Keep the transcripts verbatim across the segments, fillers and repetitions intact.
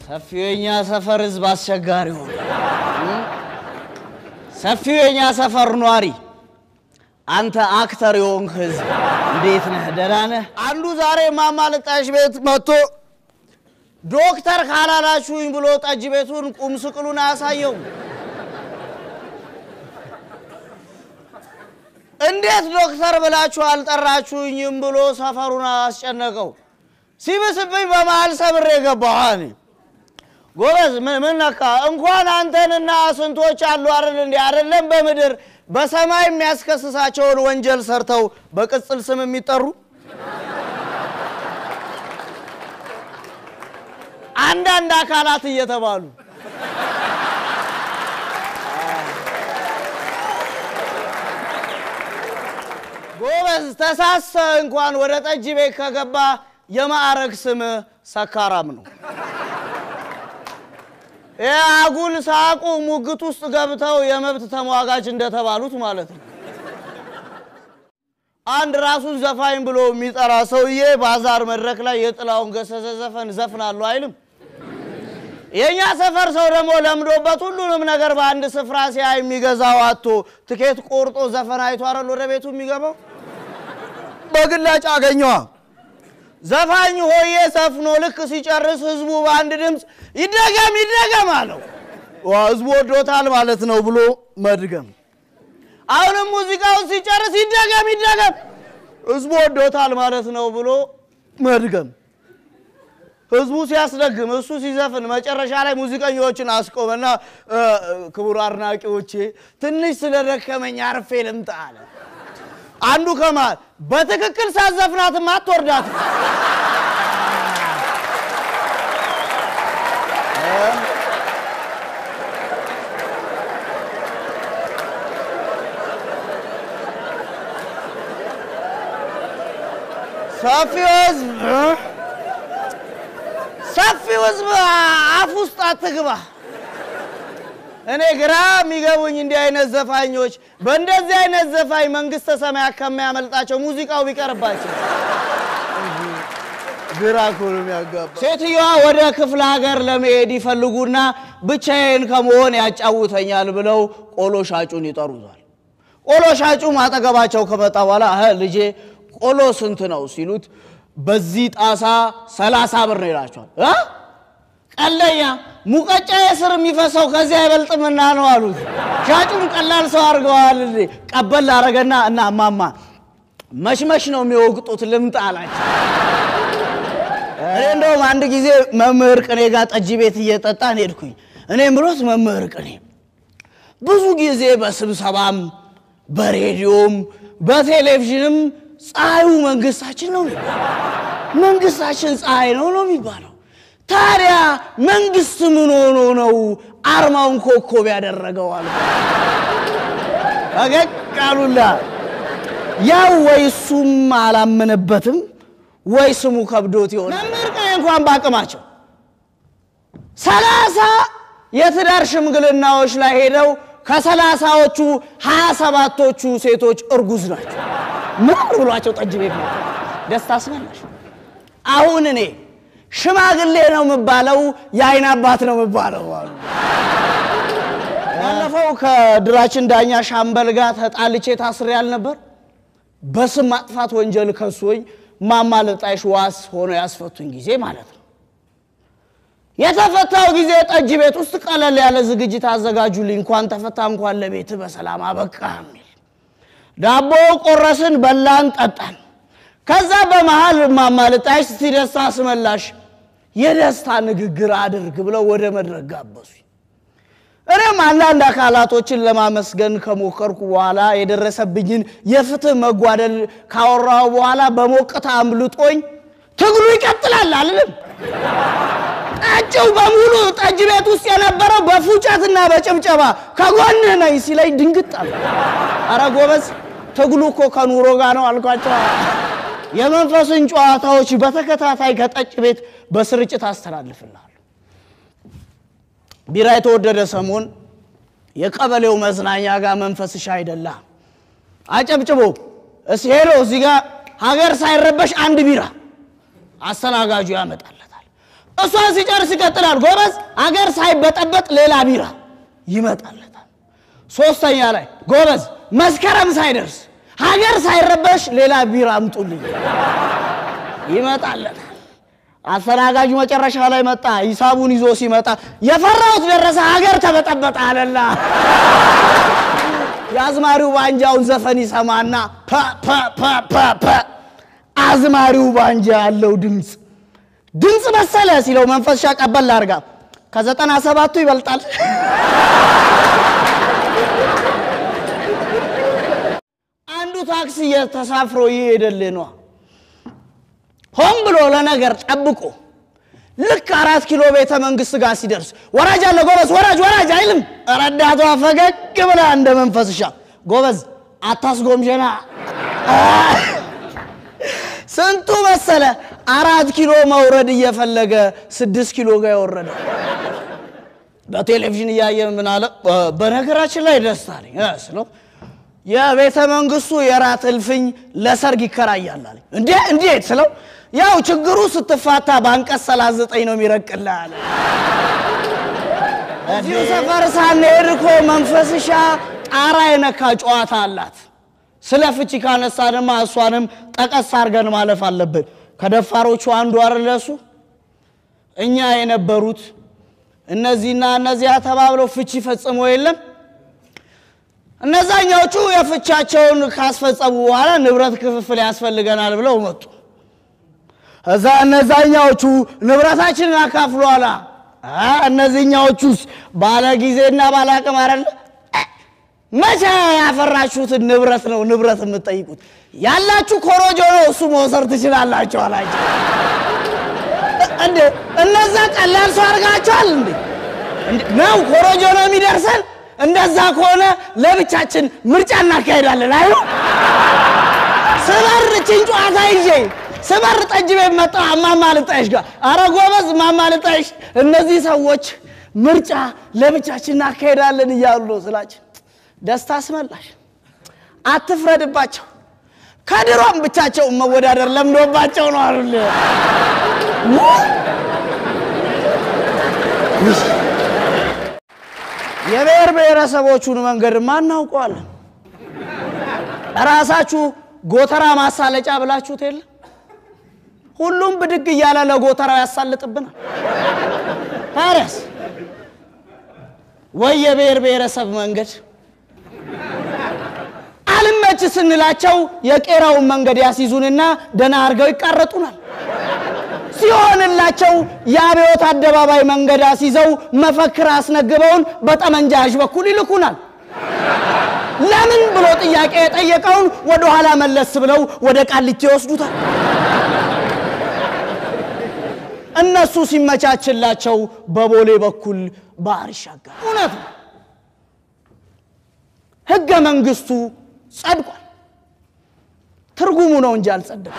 ሰፊውኛ ሰፈር ህዝብ አስቸጋሪ ሆነ ሰፊውኛ ሰፈር ኗሪ አንተ አክተር የሆንክ ህዝብ እንዴት ነህ ደህና ነህ አንዱ ዛሬ ማማለጣሽ ቤት መጥቶ ዶክተር ካላላችሁኝ ብሎ ጠጅ ቤቱን ቁም ስቅሉን አሳየው እንዴት ዶክተር ብላችሁ አልጠራችሁኝም ብሎ ሰፈሩን አስጨነቀው ሲበስብኝ በመሃል ሰብሬ ገባሁኝ ጎበዝ ምን ነካ እንኳን አንተንና ስንቶች አሉ አይደል እንዴ አይደለም በመድር በሰማይ የሚያስከስሳቸው ወንጀል ሰርተው በቅጽል ስም የሚጠሩ አንዳንድ አካላት እየተባሉ ጎበዝ ተሳሰ እንኳን ወደ ጠጅ ቤት ከገባ የማዕረግ ስም ሰካራም ነው ያጉል ሳቁ ሙግት ውስጥ ገብተው የመብት ተሟጋች እንደተባሉት ማለት ነው አንድ ራሱን ዘፋኝ ብሎ የሚጠራ ሰውዬ ባዛር መድረክ ላይ የጥላውን ገሰሰ ዘፈን ዘፍናሉ አይልም የኛ ሰፈር ሰው ደግሞ ለምዶበት ሁሉንም ነገር በአንድ ስፍራ ሲያይ የሚገዛው አጥቶ ትኬት ቆርጦ ዘፈን አይቶ አይደል ወደ ቤቱ የሚገባው በግላጭ አገኘዋ ዘፋኝ ሆዬ ሰፍኖ ልክ ሲጨርስ ህዝቡ በአንድ ድምጽ ይደገም ይደገም አለው ህዝቡ ወዶታል ማለት ነው ብሎ መድገም አሁንም ሙዚቃው ሲጨርስ ይደገም ይደገም ህዝቡ ወዶታል ማለት ነው ብሎ መድገም ህዝቡ ሲያስደግም እሱ ሲዘፍን መጨረሻ ላይ ሙዚቀኞችን አስቆመና ክቡር አድናቂዎቼ ትንሽ ስለደከመኝ አርፌ ልምጣ አለ አንዱ ከማል በትክክል ሳዘፍናት ማትወርዳት ሰፊውዝ ሰፊውዝ አፉስጥ አትግባ እኔ ግራ የሚገቡኝ እንዲህ አይነት ዘፋኞች በእንደዚህ አይነት ዘፋኝ መንግስተ ሰማያት ከመያመልጣቸው ሙዚቃው ቢቀርባቸው ግራ ኮሎም ያጋባ ሴትየዋ ወደ ክፍለ ሀገር ለመሄድ ይፈልጉና ብቻዬን ከመሆን ያጫውተኛል ብለው ቆሎ ሻጩን ይጠሩታል ቆሎ ሻጩ ማጠገባቸው ከመጣ በኋላ አህ ልጄ ቆሎ ስንት ነው ሲሉት በዚህ ጣሳ ሰላሳ ብር ነው ይላቸዋል አ ቀለኛ ሙቀጫ የስር የሚፈሰው ከዚህ አይበልጥምና ነው አሉት ሻጩን ቀላል ሰው አርገዋል ቀበል አረጋና እና ማማ መሽመሽ ነው የሚወቅጡት ልምጣ አላቸው እኔ እንደውም አንድ ጊዜ መምህር ቅኔ ጋር ጠጅ ቤት እየጠጣን ሄድኩኝ እኔም ብሎት መምህር ቅኔ ብዙ ጊዜ በስብሰባም በሬዲዮም በቴሌቪዥንም ፀሐዩ መንግስታችን ነው መንግስታችን ፀሐይ ነው ነው የሚባለው ታዲያ መንግስት ምን ሆኖ ነው አርማውን ኮኮብ ያደረገው አለ አገቃሉላ ያው ወይሱም አላመነበትም ወይ ስሙ ከብዶት ይሆናል መምህር ቅኔ እንኳን ባቅማቸው ሰላሳ የትዳር ሽምግልናዎች ላይ ሄደው ከሰላሳዎቹ ሃያ ሰባቶቹ ሴቶች እርጉዝ ናቸው ምን ብሏቸው ጠጅ ቤት ነው ደስታ አስመላሽ አሁን እኔ ሽማግሌ ነው መባለው ያይና አባት ነው መባለው አሉ ያለፈው ከድራችን ዳኛ ሻምበል ጋር ተጣልቼ ታስሬ ያልነበር በስም ማጥፋት ወንጀል ከሶኝ ማማለጣሽ ዋስ ሆኖ ያስፈቱኝ ጊዜ ማለት ነው የተፈታው ጊዜ ጠጅ ቤት ውስጥ ቀለል ያለ ዝግጅት አዘጋጁልኝ እንኳን ተፈታ እንኳን ለቤት በሰላም አበቃ ዳቦ ቆረስን በላን ጠጣን ከዛ በመሃል ማማለጣሽ ሲደስታ አስመላሽ የደስታ ንግግር አድርግ ብለው ወደ መድረክ ጋበዙ እኔም አንዳንድ አካላቶችን ለማመስገን ከሞከርኩ በኋላ የደረሰብኝን የፍትህ መጓደል ካወራው በኋላ በሞቅታ አምልጦኝ ትግሉ ይቀጥላል አይደል አጭው በሙሉ ጠጅ ቤት ውስጥ የነበረው በፉጨትና በጭብጨባ ከጎንህ ነኝ ሲለኝ ድንግጣል አረ ጎበዝ ትግሉ እኮ ከኑሮ ጋር ነው አልኳቸው የመንፈስን ጨዋታዎች በተከታታይ ከጠጅ ቤት በስርጭት አስተላልፍልሃል ቢራ የተወደደ ሰሞን የቀበሌው መዝናኛ ጋር መንፈስሽ አይደላ አጨብጭቦ እስ ሄሎ እዚህ ጋር ሀገር ሳይረበሽ አንድ ቢራ አስተናጋጁ ያመጣለታል እሷን ሲጨርስ ይቀጥላል ጎበዝ አገር ሳይበጠበጥ ሌላ ቢራ ይመጣለታል ሶስተኛ ላይ ጎበዝ መስከረም ሳይደርስ ሀገር ሳይረበሽ ሌላ ቢራ አምጡልኝ ይመጣለታል አስተናጋጁ መጨረሻ ላይ መጣ ሂሳቡን ይዞ ሲመጣ የፈራውት ደረሰ ሀገር ተበጠበጠ አለላ ያዝማሪው ባንጃውን ዘፈን ይሰማና ፓ ፓ ፓ ፓ ፓ አዝማሪው ባንጃ ያለው ድምጽ ድምጽ መሰለ ሲለው መንፈስ ሻቀበል አርጋ ከዘጠና ሰባቱ ይበልጣል አንዱ ታክሲ የተሳፍሮ ይሄደልህ ነው ሆም ብሎ ለነገር ጠብቆ ልክ አራት ኪሎ ቤተ መንግስት ጋር ሲደርስ ወራጅ አለ ጎበዝ ወራጅ ወራጅ አይልም ረዳቷ ፈገግ ብላ እንደ መንፈስሻ ጎበዝ አታስጎምጀና ስንቱ መሰለ አራት ኪሎ መውረድ እየፈለገ ስድስት ኪሎ ጋር ይወረደ በቴሌቪዥን ያየ ምን አለ በነገራችን ላይ ደስታለኝ አስለው የቤተ መንግስቱ የራት እልፍኝ ለሰርግ ይከራያል አለ እንዴ እንዴት ስለው ያው ችግሩ ስትፋታ ባንቀስ ሰላሳ ዘጠኝ ነው የሚረቅልሃል እዚሁ ሰፈር ሳንሄድ እኮ መንፈስሻ ጣራ የነካ ጨዋታ አላት ስለ ፍቺ ካነሳንማ እሷንም ጠቀስ አርገን ማለፍ አለብን ከደፋሮቹ አንዱ አርለሱ እኛ የነበሩት እነዚህና እነዚያ ተባብለው ፍቺ ፈጽሞ የለም እነዛኛዎቹ የፍቻቸውን ካስፈጸሙ በኋላ ንብረት ክፍፍል ያስፈልገናል ብለው መጡ እዛ እነዛኛዎቹ ንብረታችንን አካፍሏላ አ እነዚህኛዎቹስ ባለ ጊዜና ባላቀም አይደል መቼ ያፈራችሁት ንብረት ነው ንብረት የምትጠይቁት ያላችሁ ኮሮጆ ነው እሱ መውሰር ትችላላችሁ አላችሁ እንዴ እነዛ ቀላል ሰው አርጋቸዋል እንዴ ነው ኮሮጆ ነው የሚደርሰን እንደዛ ከሆነ ለብቻችን ምርጫ እናካሄዳለን አይሁ ሰበር ጭንጫታ ይዤ ሰበር ጠጅ ቤት መጣ ማማ ልጣይሽ ጋር አረ ጎበዝ ማማ ልጣይሽ እነዚህ ሰዎች ምርጫ ለብቻችን እናካሄዳለን ይያሉ ነው ስላችሁ ደስታ አስመላሽ አትፍረድባቸው ከድሮም ብቻቸው መወዳደር ለምዶባቸው ነው አይደል የብሔር ብሔረሰቦቹን መንገድ ማናውቀዋል ራሳችሁ ጎተራ ማሳለጫ ብላችሁት የለ ሁሉም ብድግ ይያለ ለጎተራው ያሳልጥብናል ታሪያስ ወይ የብሔር ብሔረሰብ መንገድ አልመች ስንላቸው የቄራው መንገድ ያስይዙንና ደና አርገው ይቀርጡናል ሲሆንላቸው ያቤት አደባባይ መንገድ አስይዘው መፈክር አስነግበውን በጠመንጃሽ በኩል ይልኩናል ለምን ብሎ ጥያቄ ጠየቀውን ወደ ኋላ መለስ ብለው ወደ ቃሊቲ ይወስዱታል እነሱ ሲመቻችላቸው በቦሌ በኩል ባህር ይሻገራል እውነት ህገ መንግስቱ ጸድቋል ትርጉሙ ነው እንጂ አልጸደቀም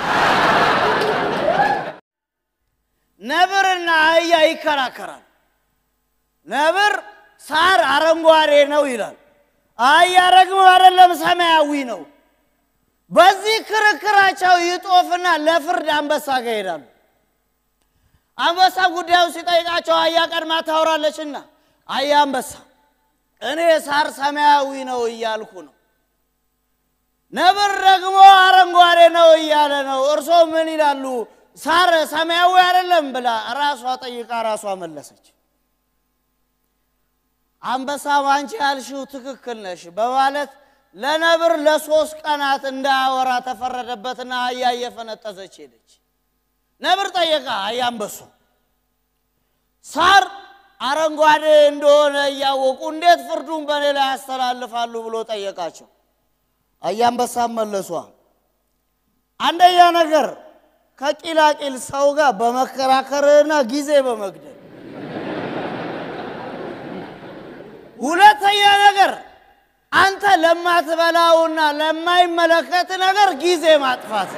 ነብርና አህያ ይከራከራል ነብር ሳር አረንጓዴ ነው ይላል አህያ ደግሞ አይደለም ሰማያዊ ነው በዚህ ክርክራቸው ይጦፍና ለፍርድ አንበሳ ጋር ይሄዳሉ አንበሳ ጉዳዩ ሲጠይቃቸው አህያ ቀድማ ታወራለችና አህያ አንበሳ እኔ ሳር ሰማያዊ ነው እያልኩ ነው ነብር ደግሞ አረንጓዴ ነው እያለ ነው እርሶ ምን ይላሉ ሳር ሰማያዊ አይደለም ብላ ራሷ ጠይቃ ራሷ መለሰች አንበሳ አንቺ ያልሽው ትክክል ነሽ በማለት ለነብር ለሶስት ቀናት እንዳወራ ተፈረደበትና አህያ እየፈነጠዘች ሄደች ነብር ጠየቃ አህያ አንበሳ ሳር አረንጓዴ እንደሆነ ያወቁ እንዴት ፍርዱን በኔ ላይ ያስተላልፋሉ ብሎ ጠየቃቸው አህያ አንበሳ መለሷ አንደኛ ነገር ከቂላቂል ሰው ጋር በመከራከርና ጊዜ በመግደል ሁለተኛ ነገር አንተ ለማትበላውና ለማይመለከት ነገር ጊዜ ማጥፋት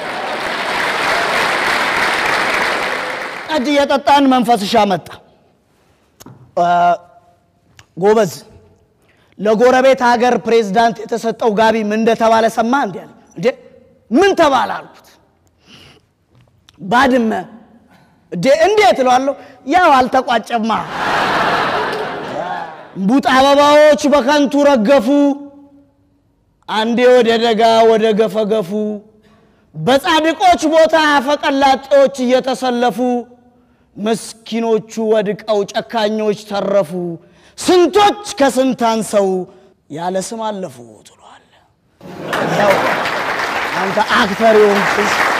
አዲ የጠጣን መንፈስሻ መጣ ጎበዝ ለጎረቤት ሀገር ፕሬዝዳንት የተሰጠው ጋቢ ምን እንደተባለ ሰማ እንዴ እንዴ ምን ተባለ አልኩት ባድመ እንዴት እላለሁ ያው አልተቋጨማ ቡጥ አበባዎች በከንቱ ረገፉ አንዴ ወደ ደጋ ወደ ገፈገፉ በጻድቆች ቦታ ፈቀላጤዎች እየተሰለፉ መስኪኖቹ ወድቀው ጨካኞች ተረፉ ስንቶች ከስንታን ሰው ያለ ስም አለፉ ትሏል ያው አንተ አክተር ይሁን